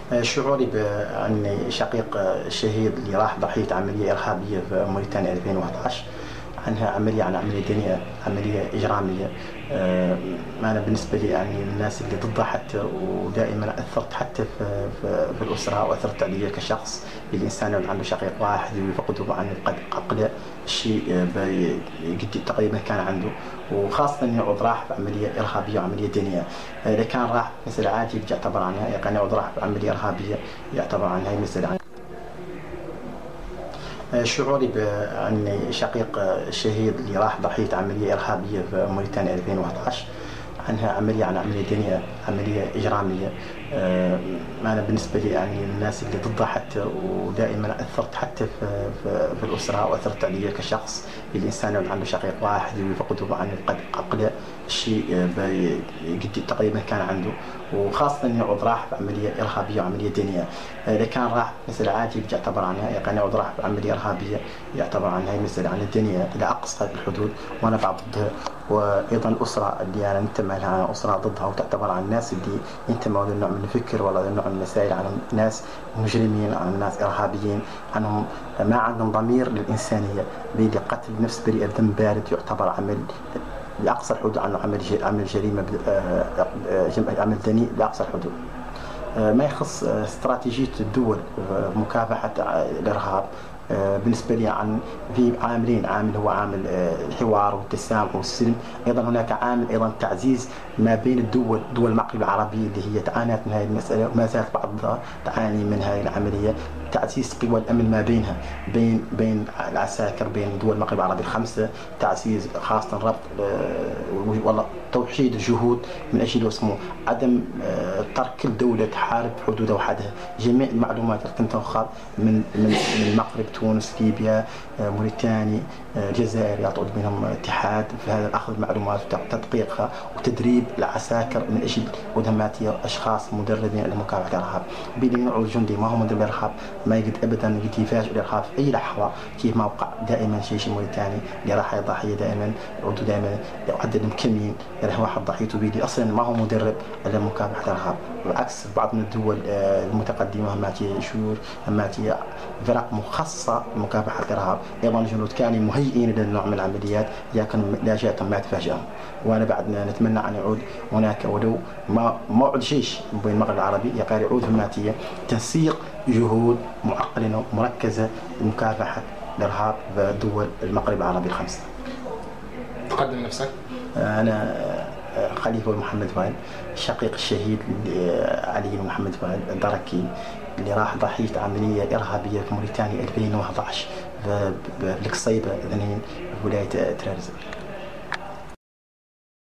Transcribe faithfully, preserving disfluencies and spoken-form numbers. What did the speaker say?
شعوري بأني شقيق الشهيد اللي راح ضحية عملية إرهابية في موريتانيا ألفين وأحد عشر، عنها عملية عن عملية دينية، عملية إجرامية. أنا بالنسبة لي يعني من الناس اللي ضدها حتى، ودائما أثرت حتى في, في, في الأسرة، وأثرت علي كشخص. الإنسان اللي عنده شقيق واحد ويفقده عن عقله الشيء قد تقريبا كان عنده، وخاصة إنه يعود راح بعملية إرهابية وعملية دينية. إذا كان راح مثل عادي يعتبر عنها، إذا كان يعود راح بعملية إرهابية يعتبر عنها مثل عنها. شعوري بأني شقيق الشهيد اللي راح ضحية عملية إرهابية في موريتانيا ألفين وأحد عشر، عنها عملية عن عملية دينية، عملية إجرامية. أنا بالنسبة لي يعني من الناس اللي ضدها حتى، ودائما أثرت حتى في, في, في الأسرة، وأثرت علي كشخص. الإنسان اللي عنده شقيق واحد ويفقده عن عقله الشيء قد تقريبا كان عنده، وخاصة إنه يعود راح بعملية إرهابية وعملية دينية. إذا كان راح مثل عادي يعتبر عنها، إذا كان يعود راح بعملية إرهابية يعتبر عنها مثل عن الدينية إلى أقصى الحدود، وأنا بعد ضدها. وأيضا الأسرة اللي أنا أنتمي لها، أنا أسرة ضدها، وتعتبر عن الناس اللي ينتموا لهذا النوع من الفكر ولا هذا النوع من المسائل، عن ناس مجرمين، عن ناس إرهابيين، عنهم ما عندهم ضمير للإنسانية. بيدي قتل نفس بريء الدم بارد يعتبر عمل لأقصى الحدود، عنه عمل عمل جريمة، عمل دنيء لأقصى الحدود. ما يخص استراتيجية الدول مكافحة الإرهاب، بالنسبة لي عن في عاملين، عامل هو عامل الحوار والتسامح والسلم، أيضا هناك عامل أيضا تعزيز ما بين الدول، دول المغرب العربي اللي هي تعانت من هذه المسألة، وما زالت بعضها تعاني من هذه العملية. تعزيز قوى الأمن ما بينها، بين بين العساكر، بين دول المغرب العربي الخمسة، تعزيز خاصة ربط والله توحيد الجهود من أجل اسمه عدم ترك كل دولة تحارب حدودها وحدها. جميع المعلومات اللي كنت تأخذ من من المغرب، تونس، ليبيا، موريتانيا، الجزائر، يعطون بينهم اتحاد في هذا أخذ المعلومات وتدقيقها وتدريب العساكر من أجل مهماتية، أشخاص مدربين لمكافحة الإرهاب. بيني نوع الجندي ما هو مدرب الإرهاب، ما يقد أبدا يقد يفاجئ الإرهاب في أي لحظة، كيف ما وقع دائما جيش موريتاني اللي راح ضحية دائما يعودوا دائما يعدد مكمين، يعني واحد ضحيته بيدي أصلا ما هو مدرب لمكافحة الإرهاب. بالعكس بعض من الدول المتقدمة هماتية شهور، هماتية فرق مخصصة لمكافحة الإرهاب، أيضا الجنود كانوا مهيئين للنوع من العمليات، لكن لا جاءتهم ما تفاجئهم. وأنا بعد نتمنى أن يعود هناك ولو ما موعد جيش بين المغرب العربي، يقال يعود هماتية تنسيق جهود معقلة ومركزة لمكافحة الإرهاب في دول المغرب العربي الخمسة. تقدم نفسك. أنا خليفة محمد فؤاد، شقيق الشهيد علي محمد فؤاد الدركي اللي راح ضحية عملية إرهابية في موريتانيا ألفين وأحد عشر في القصيبة اثنين في ولاية طرابلس.